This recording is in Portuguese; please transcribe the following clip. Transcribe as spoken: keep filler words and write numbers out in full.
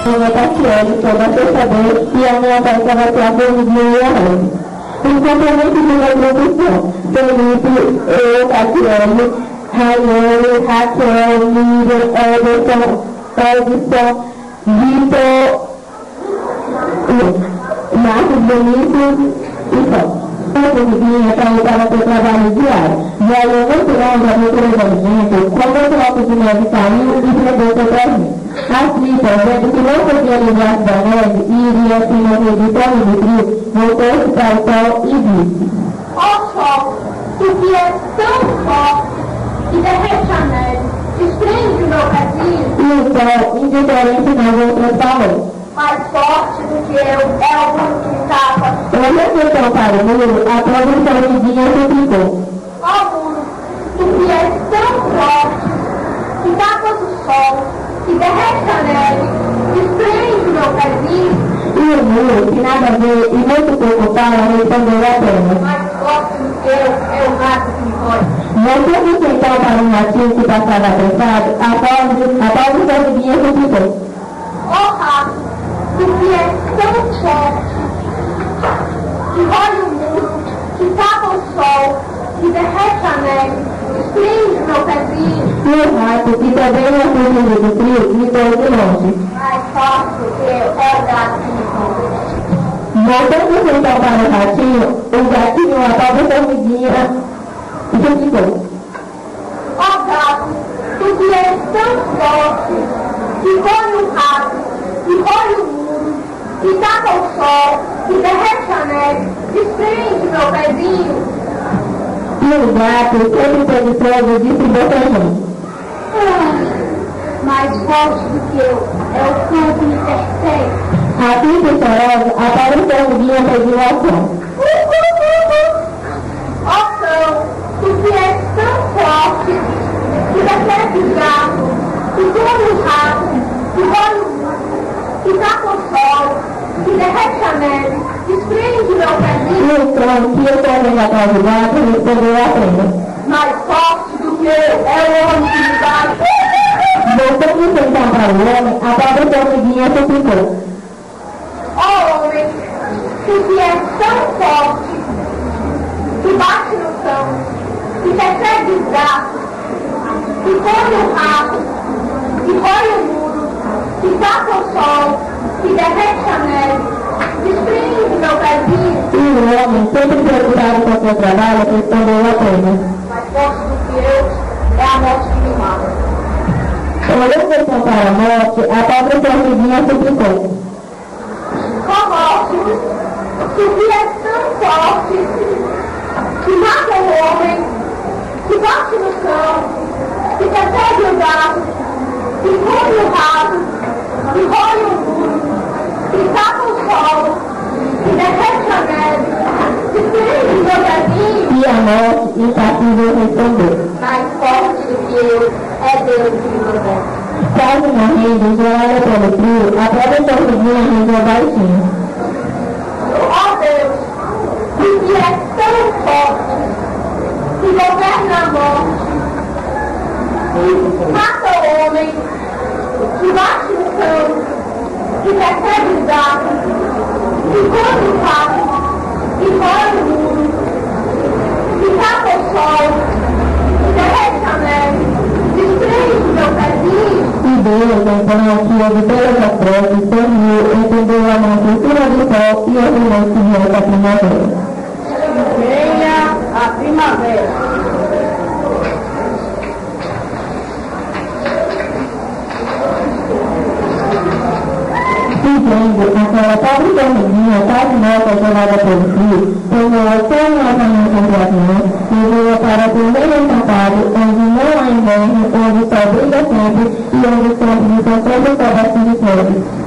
minha Tatiane, sou da sexta-feira, e a minha pai vai ter a formiguinha e a neve. Os componentes de uma produção: Felipe, eu, Tatiane, Raiane, Raquel, Miriam, Ederson, Edson, Vitor, Marcos Benito e Só. A formiguinha para ir para o seu trabalho diário. E aí eu vou tirar uma aventura da gente, como o bloco de neve saiu e prendeu seu presente. Assim, vendo que não podia livrar da neve e iria se morrer de fome de frio, voltou-se para o sol e disse: Ó sol, tu que és tão forte que derrete a neve, desprende o meu pezinho. E o sol, indiferente nas outras falou: mais forte do que eu é o mundo que me tapa. Quando acertou para o muro, a pobre formiguinha suplicou: Ó mundo, tu que és tão forte que tapas o sol, que derrete a neve, desprende o meu pezinho. E o muro, que nada a ver e muito preocupada, respondeu apenas: mais forte do que eu é o rato que me rói. Voltando então para um ratinho que passava apressado, a pobre, a pobre formiguinha suplicou: Ó rato, tu que és tão forte, que rói o muro, que tapa o sol, que derrete a neve, desprende o meu pezinho. E o rato, que também não fugindo do frio, gritou de longe: mais forte do que eu é o gato que me rói. Voltando então para o ratinho, o gatinho, a pobre formiguinha, suplicou: Ó gato, tu que és tão forte, que corre o rato, que corre o muro, que tapa o sol, que derrete a neve, desprende meu pezinho. E o gato, sempre preguiçoso, disse bocejando: Ah, mais forte do que eu é o cão que me persegue. Assim que chorosa, a pobre formiguinha pediu ao cão: Ó cão, tu que és tão forte, que persegue o gato, que come o rato, que rói o muro, que tapa o sol, que derrete a neve, desprende meu E pezinho. o cão, que ia correndo atrás do gato, respondeu apenas: mais forte do que eu é o homem que me bate. Voltando então para o homem, a pobre formiguinha suplicou: Ó homem, tu que és tão forte, que bate no chão, que persegue os gatos, que come o rato, que rói o muro, que tapa o sol, que derrete a neve, desprende meu pezinho. E o homem, sempre preocupado com o seu trabalho, respondeu apenas: mais forte do que eu é a morte que me mata. Olhando então para a morte, a pobre formiguinha suplicou: Ó morte, tu que és tão forte, que mata o homem, que bate no chão, que persegue o gato, que come o rato, que rói o muro, que tapa o sol, que derrete a neve, que prende meu pezinho. E a morte, impassível, respondeu: mais forte do que eu é Deus que me protege. Quase morrendo, gelada pelo frio, a pobre formiguinha rezou baixinho: Ó Deus, tu que és tão forte, que governa a morte, mata o homem, que bate no chão, que persegue o gato, que come o rato, que rói o muro, que tapa o sol, que derrete a neve, desprende meu pezinho. E Deus, então, que houve todas as preces, sorriu, entendeu a manufactura do sol e ordenou-se viesse a primavera. Venha a primavera. E vendo aquela pobre formiguinha quase morta gelada pelo frio, tomou-a tão novamente entre as mãos, levou-a para o primeiro encantado, onde não há inverno, onde o sol brilha sempre e onde sempre lhe concede o pedaço de flores.